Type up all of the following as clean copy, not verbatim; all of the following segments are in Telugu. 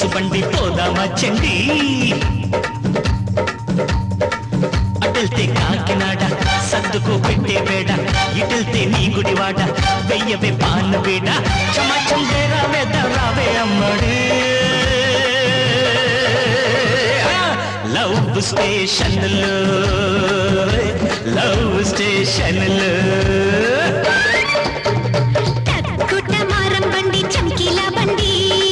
బండి పోదామా చండి అటెళ్తే కాకినాడ సర్దుకు పెట్టే వేడ ఇటెళ్తే నీ గుడివాడ వెయ్యవే పాన వేడ చమచం రావే రావే అమ్మడే లవ్ స్టేషన్లో లవ్ స్టేషన్లో కుట్టమారం బండి చంకీల బండి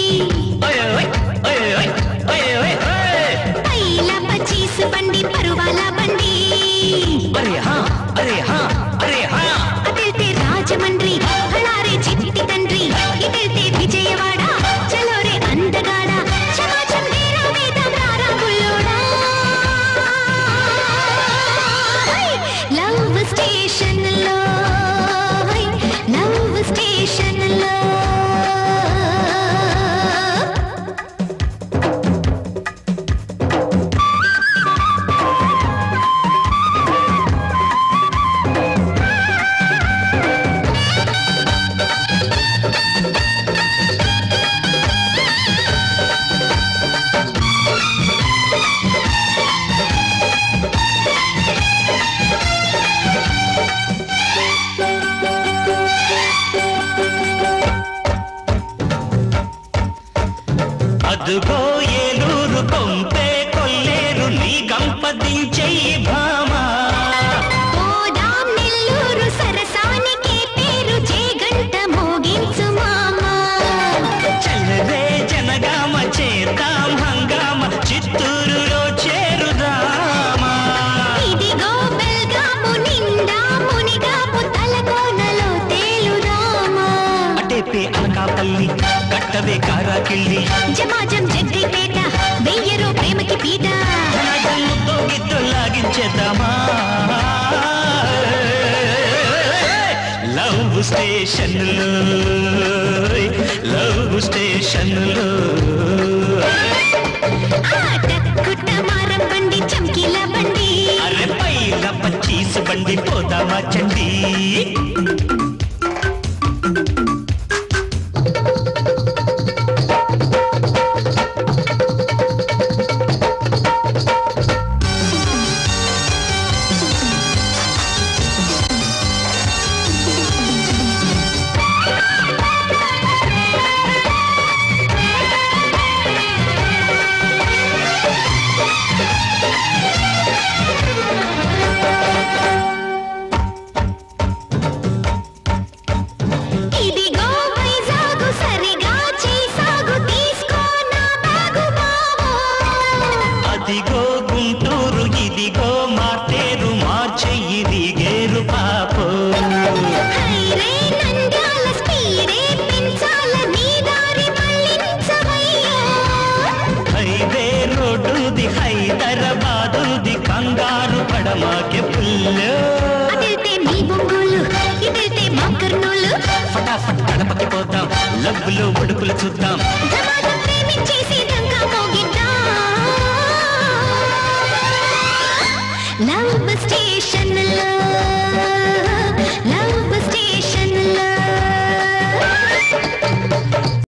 పైలా పచీస్ బండి పరువాల బండి అరే హా అరే హా అరే హా అటెళ్తే రాజమండ్రి హళారే చిట్టి తండ్రి ఇటెళ్తే విజయవాడ చలోరే అందగాడ చమాచం డేరా వేదం రారా బుల్లోడా లవ్ స్టేషన్ లో లవ్ స్టేషన్ లో అదుగో ఏలూరు కొంపే కొల్లేరు నీ గంపదించెయ్యి భామా పోదాం నెల్లూరు సరసానికే పేరు జేగంట మోగించు మామా చల్లరే జనగామ చేద్దాం హంగామ చిత్తూరులో చేరుదామా ఇదిగో బెల్గాము నిండా మునిగాము తలకోనలో తేలుదామా అటేపే అనకాపల్లి కట్టవే కారాకిళ్ళి జమాజం జగ్గైపేట వెయ్యరో ప్రేమకి పీట ముద్దో గిద్దో లాగించేద్దామా లవ్ స్టేషన్లో లవ్ స్టేషన్లో ఆట కుట్టమారం బండి చంకీల బండి అరే పైల పచ్చీసు బండి పోదామా చండి ఇదిగో వైజాగు సరిగా చేసాగు తీసుకో నా బాగు బావో అదిగో గుంటూరు ఇదిగో మార్తేరు మార్చెయ్యి దిగేరు పాపో హైరే నంద్యాల స్పీడే పెంచాల నీ దారి మళ్ళించవయ్యో హైవే రోడ్డుది హైదరాబాదుది కంగారు పడమాకే పుల్లో అటెళ్తే మీ బొంగులు ఇటెళ్తే మా కర్నూలు ఫటాఫట్ గడపకి పోతాం లవ్వులో ఉడుకులు చూద్దాం